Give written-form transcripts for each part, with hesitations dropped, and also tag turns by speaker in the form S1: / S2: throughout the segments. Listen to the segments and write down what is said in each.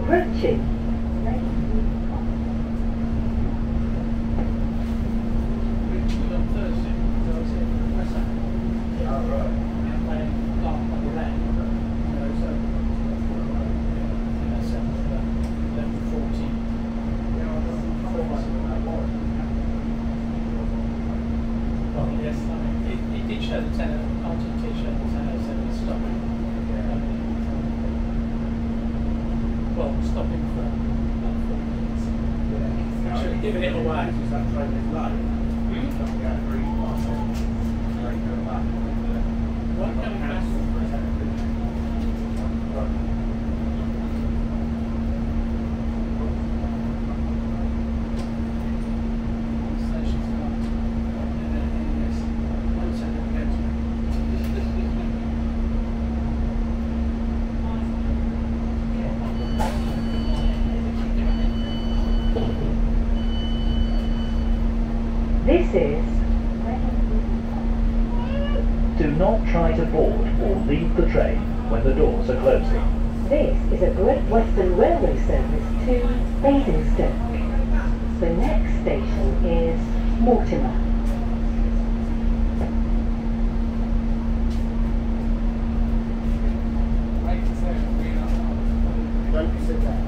S1: Approaching.
S2: Giving it away.
S1: This is.
S3: Do not try to board or leave the train when the doors are closing.
S1: This is a Great Western Railway service to Basingstoke. The next station is Mortimer.
S4: Don't sit there.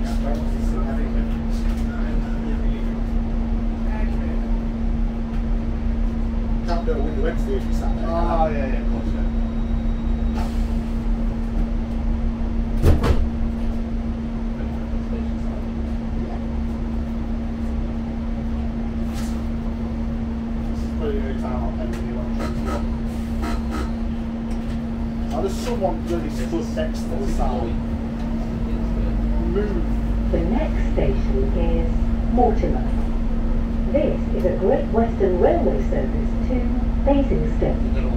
S4: Can't do a window Wednesday if you sat there.
S5: Oh, yeah, of course, yeah. Oh, there's someone really stood next to the side. Move.
S1: The next station is Mortimer. This is a Great Western Railway service to Basingstoke.